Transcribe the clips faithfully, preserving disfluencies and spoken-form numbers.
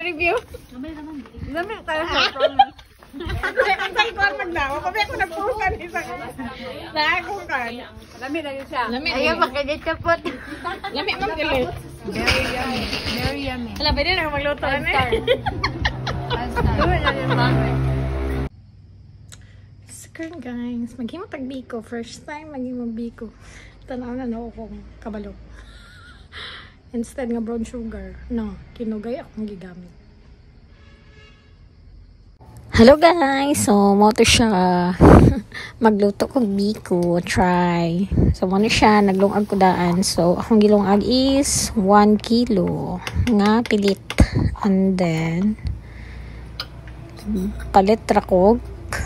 Review? Lami tayo sa promise. Ang sangkuan maglawa. Kami ako nagpusan isang nakakong kan. Lami na yun siya. Ayaw makagit ka po. Lami man galit. Very yummy. Very yummy. Alam, pwede na magluto. Five star. Five star. Doon na yung mami. Skrn guys, maghimo tag biko. First time maghimo biko. Tanaw na no akong kabalo. Instead nga brown sugar, no, kinugay akong gigamit. Hello guys! So, mo to siya. Magluto kong biko. Try. So, mo na siya. Naglungag ko daan. So, akong gilungag is one kilo nga pilit. And then, palit rakog.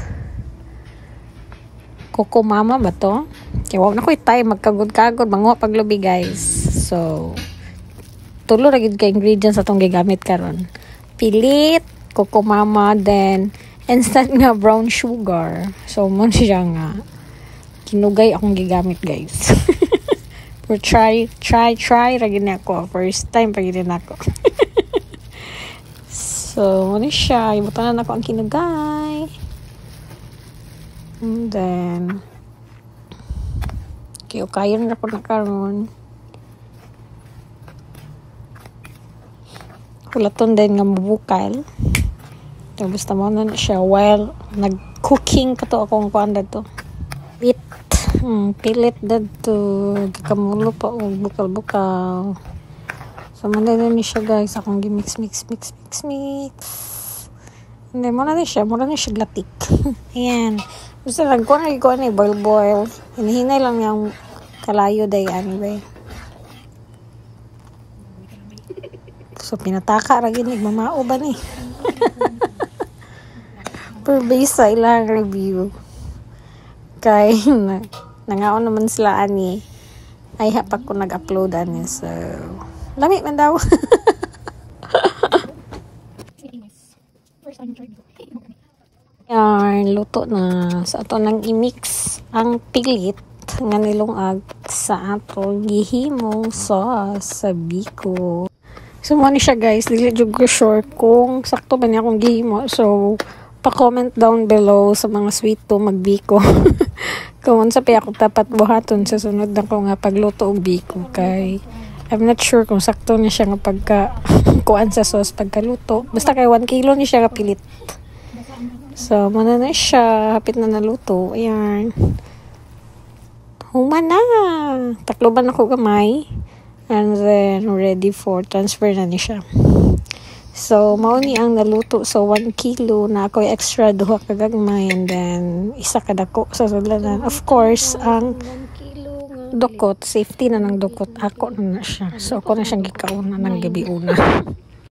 Coco mama ba to? Kaya wag na ko itay. Magkagod-kagod. Manguha paglubi guys. So, tulo ra gid ka ingredients atong gigamit karon. Pilit, coco mama, then instant nga brown sugar. So mo siya nga kinugay akong gigamit guys. For try try try ra gid ako. First time pa gid nako. So mo ni siya, ibutan na ako ang kinugay. And then kaya kayon ra ko na karon. Kulaton din nga mabukal. So, basta mo na siya while nag-cooking ka to akong kuanda to. Pilit. Hmm, pilit na to. Gikamulo pa o bukal-bukal. So, manila ni siya guys. Akong gi-mix, mix, mix, mix, mix. Hindi, muna na siya. Muna na siya glatik. Ayan. Basta nagkuha na ikaw na boil-boil. Hinihinay lang yung kalayo day anyway. So, pinataka ra gid nagmamao ba ni? Per base sa ilang review. Kay na, nangaon naman sila ani. Ay hapak ko nag-upload ani. So, lami man daw. Yan, luto na. Sa ato nang i-mix ang pilit nga nilungag sa atong gihimong sauce sa biko. So, money siya guys. Dili jud ko sure kung sakto ba niya akong gihimo. So, pa-comment down below sa mga sweet to magbiko. Kung unsa pa ako dapat buhaton sa sunod na ko nga pagluto og biko. Kay, I'm not sure kung sakto niya siya nga pagka kuan sa sauce pagkaluto. Basta kay one kilo ni siya kapilit. So, muna na siya. Hapit na naluto. Ayan. Huma na. Takloban ako gamay. And then, ready for transfer na ni siya. So, mao ni ang naluto. So, one kilo na ako extra duha kagagmay. And then, isa kadako sa sulanan. Of course, ang dukot, safety na ng dukot. Ako na na siya. So, ako na siyang gikauna ng gabi una.